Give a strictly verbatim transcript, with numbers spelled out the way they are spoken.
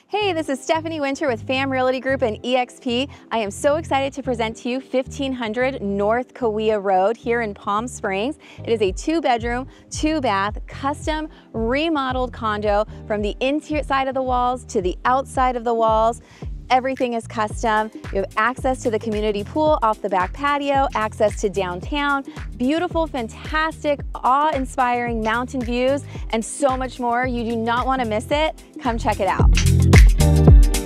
Hey, this is Stephanie Winter with Fam Realty Group and E X P. I am so excited to present to you fifteen hundred North Kaweah Road here in Palm Springs. It is a two bedroom, two bath, custom remodeled condo from the interior side of the walls to the outside of the walls. Everything is custom. You have access to the community pool off the back patio, access to downtown, beautiful, fantastic, awe-inspiring mountain views, and so much more. You do not want to miss it. Come check it out.